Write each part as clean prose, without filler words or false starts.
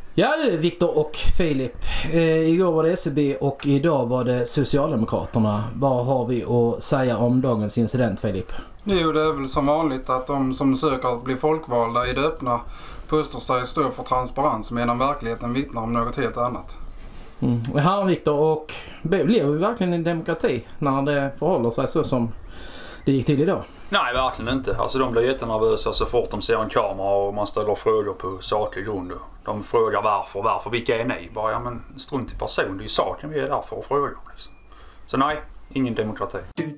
Ja du Viktor och Filip, igår var det SCB och idag var det Socialdemokraterna. Vad har vi att säga om dagens incident, Filip? Jo, det är väl som vanligt att de som söker att bli folkvalda i det öppna påstår sig stå för transparens medan verkligheten vittnar om något helt annat. Här Viktor, och blir vi verkligen en demokrati när det förhåller sig så som det gick till idag? Nej, verkligen inte. Alltså de blir jättenervösa så fort de ser en kamera och man ställer frågor på saklig grund. De frågar varför, vilka är ni? Bara, ja men strunt i person, det är ju saken vi är där för att fråga. Liksom. Så nej, ingen demokrati.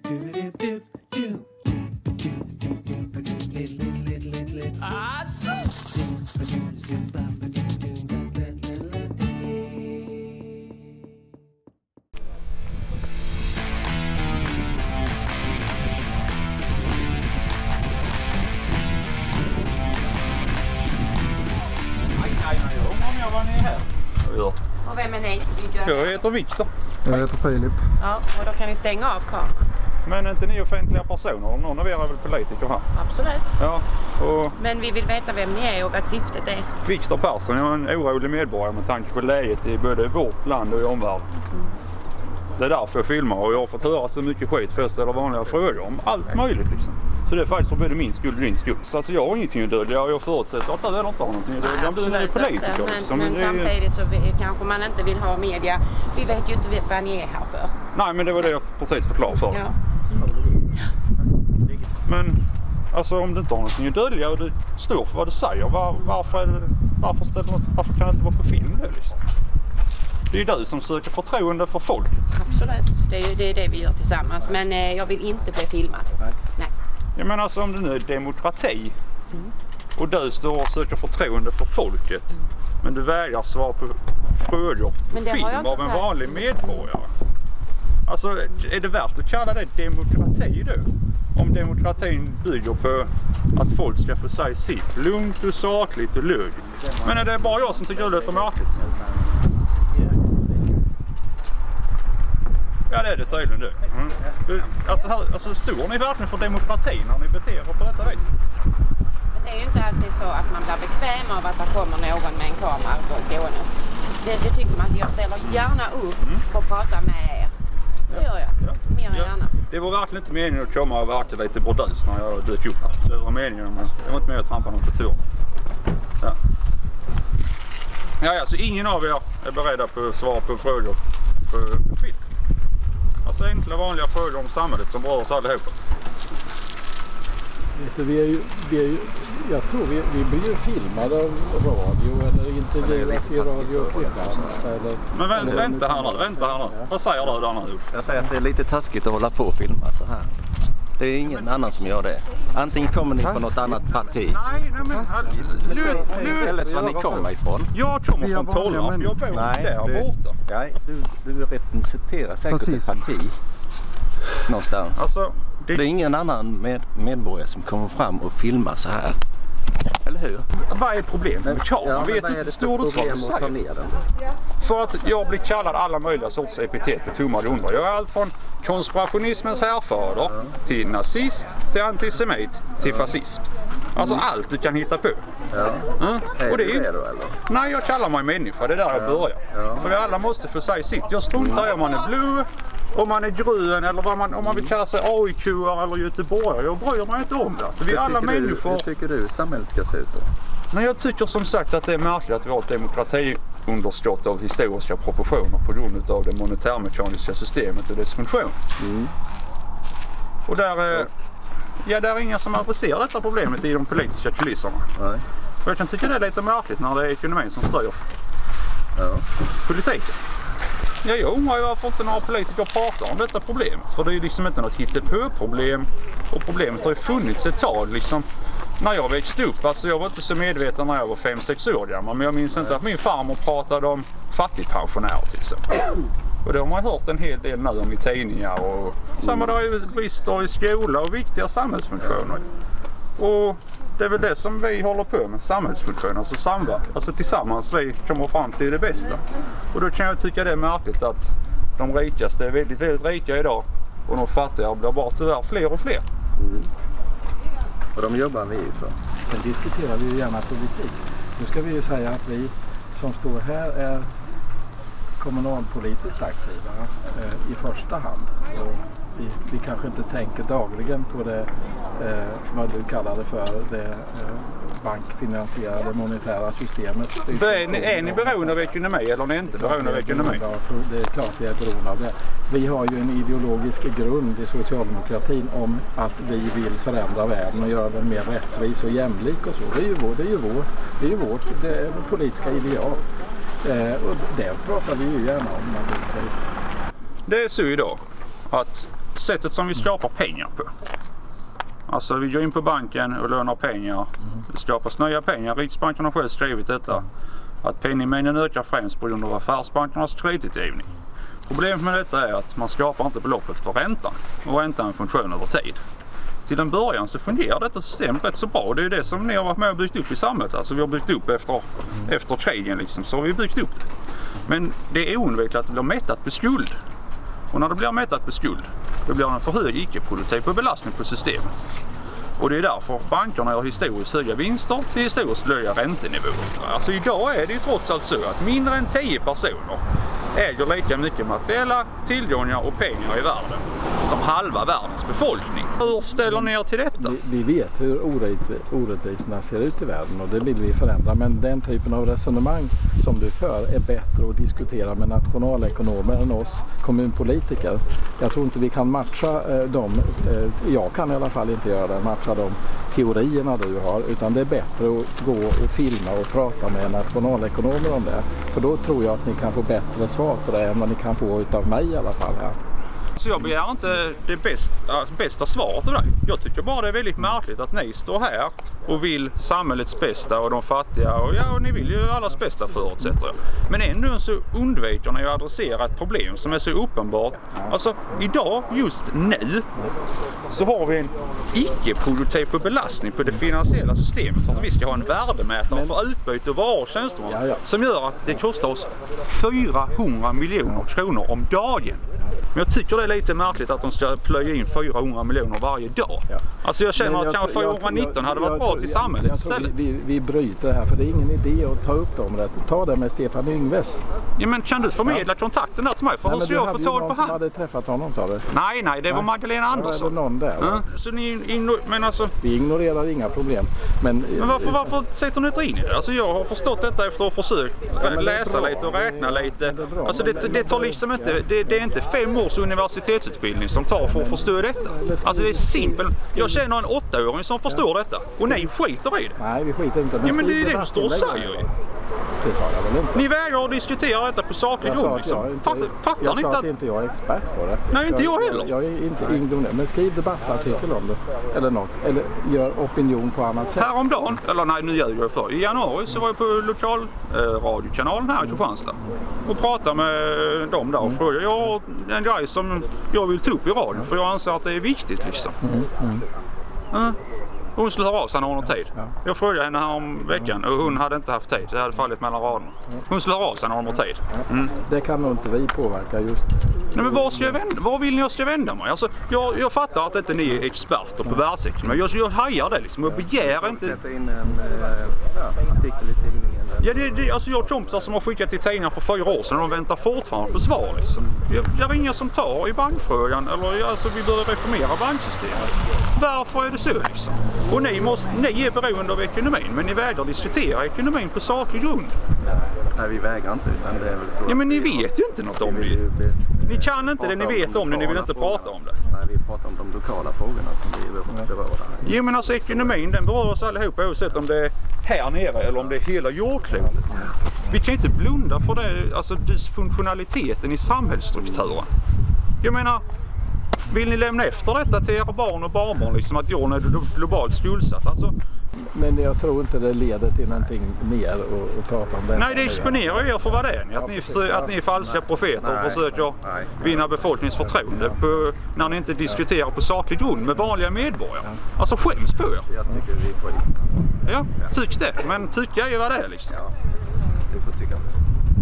Och vem är ni? Jag heter Viktor. Jag heter Filip. Ja, och då kan ni stänga av kameran. Men inte ni offentliga personer? Någon av er är väl politiker här? Absolut. Ja, och Men vi vill veta vem ni är och vad syftet är. Viktor Persson, jag är en orolig medborgare med tanke på läget i både vårt land och i omvärlden. Det är därför jag filmar och jag har fått höra så mycket skit för att ställa vanliga frågor om allt möjligt liksom. Så det är faktiskt både min skuld och din skuld. Så alltså jag har ingenting att dölja och jag förutsätter att det är inte har någonting att dölja. Du är politiker liksom. Men samtidigt så kanske man inte vill ha media. Vi vet ju inte vad ni är här för. Nej, men det var det jag precis förklarade för. Ja. Men alltså om du inte har någonting att dölja och du står för vad du säger, varför kan det inte vara på film det liksom? Det är ju du som söker förtroende för folket. Absolut, det är det vi gör tillsammans. Men jag vill inte bli filmad. Nej. Jag menar alltså om det nu är demokrati och du står och söker förtroende för folket men du vägrar svara på frågor på film av en vanlig medborgare. Alltså är det värt att kalla det demokrati då? Om demokratin bygger på att folk ska få säga sitt lugnt och sakligt och lugnt. Men är det bara jag som tycker det låter märkligt? Ja, det är det tydligen du. Alltså står ni verkligen för demokrati när ni beter er på detta vis? Men det är ju inte alltid så att man blir bekväm av att det kommer någon med en kamera gående. Det tycker man att jag ställer gärna upp och pratar med er. Det gör jag. Mer än gärna. Det var verkligen inte meningen att komma och verka lite bordus när jag dök upp här. Det var meningen, men det var inte med att trampa någon på tur. Ja. Ja, så ingen av er är beredda på att svara på frågor på Twitter. Alltså enkla vanliga frågor om samhället som berör oss allihopa. Jag tror vi blir ju filmade av radio eller intervjuas i radio och eller. Men vänta här nu. Vad säger du där nu? Jag säger att det är lite taskigt att hålla på och filma så här. Det är ingen annan som gör det. Antingen kommer ni från något annat parti. Nej men Eller var ni kommer ifrån. Jag kommer från Tollarp. Jag bor där borta. Nej, du representerar säkert ett parti någonstans. Alltså, det är ingen annan medborgare som kommer fram och filmar så här. Eller hur? Vad är problemet med kameran? Vet inte hur stor du säger. För att jag blir kallad alla möjliga sorts epitet på tomma grunder. Jag är allt från konspirationismens härförare till nazist, till antisemit, till fascist. Alltså allt du kan hitta på. Och det är ju... eller? Nej, jag kallar mig människa. Det är där jag börjar. För vi alla måste få säga sitt. Jag struntar i om man är blå, om man är grön eller om man vill kalla sig AIK-are eller göteborgare. Jag bryr mig inte om det. Alltså, vi är alla människor. Hur tycker du samhället ska se ut då? Men jag tycker som sagt att det är märkligt att vi har ett demokratiunderskott av historiska proportioner på grund av det monetärmekaniska systemet och dess funktion. Och där är inga som adresserar detta problemet i de politiska kulisserna. Nej. Och jag kan tycka det är lite märkligt när det är ekonomin som styr politiken. Ja, jag undrar ju varför inte några politiker pratar om detta problemet. För det är ju liksom inte något hittepå-problem. Och problemet har ju funnits ett tag liksom. När jag växte upp, alltså jag var inte så medveten när jag var 5-6 år gammal. Men jag minns inte att min farmor pratade om fattigpensionärer till exempel. Och det har man hört en hel del nu om i tidningar. Och samma dag är ju brister i skola och viktiga samhällsfunktioner. Och det är väl det som vi håller på med, samhällsfunktioner, alltså samverkan. Alltså tillsammans vi kommer fram till det bästa. Och då kan jag tycka det är märkligt att de rikaste är väldigt, väldigt rika idag och de fattiga blir bara tyvärr fler och fler. Och de jobbar vi ju för. Sen diskuterar vi ju gärna politik. Nu ska vi ju säga att vi som står här är kommunalpolitiskt aktiva i första hand. Och vi kanske inte tänker dagligen på det, vad du kallar det för, det bankfinansierade monetära systemet. Är ni beroende av ekonomi eller är ni inte beroende av ekonomi? Det är klart vi är beroende av det. Vi har ju en ideologisk grund i socialdemokratin om att vi vill förändra världen och göra den mer rättvis och jämlik och så. Det är ju vårt politiska ideal. Och det pratar vi ju gärna om naturligtvis. Det är så idag att sättet som vi skapar pengar på. Alltså vi går in på banken och lånar pengar. Det skapas nya pengar. Riksbanken har själv skrivit detta. Att penningmängden ökar främst på grund av affärsbankernas kreditutgivning. Problemet med detta är att man skapar inte beloppet för räntan. Och räntan är en funktion över tid. Till en början så fungerar detta system rätt så bra. Det är det som ni har varit med och byggt upp i samhället. Alltså vi har byggt upp efter krigen liksom, så har vi byggt upp det. Men det är oundvikligt att det blir mättat på skuld. Och när det blir mättat på skuld, då blir det en för hög icke-produktiv belastning på systemet. Och det är därför bankerna har historiskt höga vinster till historiskt höga räntenivåer. Alltså idag är det ju trots allt så att mindre än 10 personer äger lika mycket materiella tillgångar och pengar i världen som halva världens befolkning. Hur ställer ni er till detta? Vi vet hur orättvisorna ser ut i världen och det vill vi förändra. Men den typen av resonemang som du för är bättre att diskutera med nationalekonomer än oss kommunpolitiker. Jag tror inte vi kan matcha dem, jag kan i alla fall inte göra det, matcha de teorierna du har. Utan det är bättre att gå och filma och prata med nationalekonomer om det. För då tror jag att ni kan få bättre svar på det än vad ni kan få utav mig i alla fall här. Så jag begär inte det bästa svaret av dig. Jag tycker bara det är väldigt märkligt att ni står här och vill samhällets bästa och de fattiga. Och ni vill ju allas bästa förutsätter jag. Men ändå så undviker ni att adressera ett problem som är så uppenbart. Alltså idag, just nu, så har vi en icke-produktiv belastning på det finansiella systemet. För att vi ska ha en värdemätare för utbyte och varor och tjänster som gör att det kostar oss 400 miljoner kronor om dagen. Men jag tycker det är lite märkligt att de ska plöja in 400 miljoner varje dag. Alltså jag känner att kanske 419 hade varit bra till samhället istället. Vi bryter det här för det är ingen idé att ta upp dem. Ta det med Stefan Yngves. Ja, men kan du förmedla kontakten där till mig? För hur ska jag få tag på han? Hade träffat honom, sa du? Nej, det var Magdalena Andersson. Eller någon där. Så men alltså... Vi ignorerar inga problem. Men varför sätter ni inte in i det? Alltså jag har förstått detta efter att ha försökt läsa lite och räkna lite. Alltså det tar liksom inte, det är inte 5 års universitetsutbildning som tar för att förstå detta. Alltså det är simpelt. Jag känner en 8-åring som förstår detta. Och nej, skiter i det. Nej, vi skiter inte. Men det är det du står och säger ju. Det sa jag väl inte. Ni vägrar att diskutera detta på saklig grund liksom. Fattar ni inte att inte jag är expert på det? Nej, inte jag heller. Jag är inte ignorant. Men skriv debattartikel om det. Eller något. Eller gör opinion på annat sätt. Häromdagen, eller nej, nu gör jag för. I januari så var jag på lokalradiokanalen här i Kristianstad. Och pratade med dem där och frågade. Jag har en grej som jag vill ta upp i radion. För jag anser att det är viktigt liksom. Hon skulle höra av sig någon tid. Jag frågade henne här om veckan och hon hade inte haft tid. Det hade fallit mellan raderna. Hon skulle höra av sig någon tid. Det kan nog inte vi påverka just. Nej, men var vill ni jag ska vända mig? Alltså, jag fattar att inte ni är experter på världsekonomi. Men jag hajar det liksom. Jag begär inte... Sätta in en artikel i tidningen. Ja, alltså jag har kompisar som har skickat till tidningar för 4 år sedan och de väntar fortfarande på svar liksom. Jag är inga som tar i bankfrågan eller alltså vi bör reformera banksystemet. Varför är det så liksom? Och ni är beroende av ekonomin men ni vägrar diskutera ekonomin på saklig grund. Nej, vi vägrar inte utan det är väl så. Ja, men ni vet ju inte något om det. Ni kan inte det, ni vet om det, ni vill inte prata om det. Nej, vi pratar om de lokala frågorna som vi berör där. Jo, men alltså ekonomin den berör oss allihopa oavsett om det är här nere eller om det är hela jordklotet. Vi kan inte blunda för det, alltså dysfunktionaliteten i samhällsstrukturen. Jag menar, vill ni lämna efter detta till era barn och barnbarn liksom att jorden är globalt skuldsatt? Alltså, men jag tror inte det leder till någonting mer att prata om det. Nej, det exponerar er för vad det är. Att ni är falska profeter och försöker vinna befolkningens förtroende när ni inte diskuterar på saklig grund med vanliga medborgare. Alltså skäms på er. Jag tycker vi får in. Ja, tyck det. Men tycka är vad det är liksom. Ja, du får tycka det.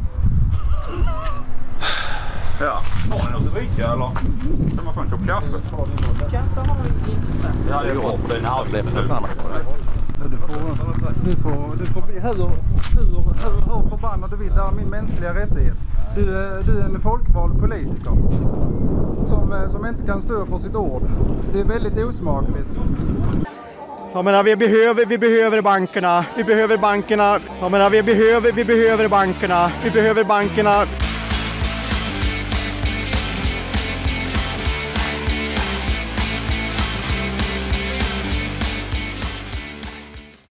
Ja, har ni något att dricka eller kan man få en kopp kaffe? Kaffe har vi inte. Ja, det är bra för det är en arbetsmiljö. Du får bli hur förbannad du vill. Det är min mänskliga rättighet. Du är en folkvald politiker som inte kan stå för sitt ord. Det är väldigt osmakligt. Jag menar, vi behöver bankerna. Vi behöver bankerna. Jag menar, vi behöver bankerna. Vi behöver bankerna.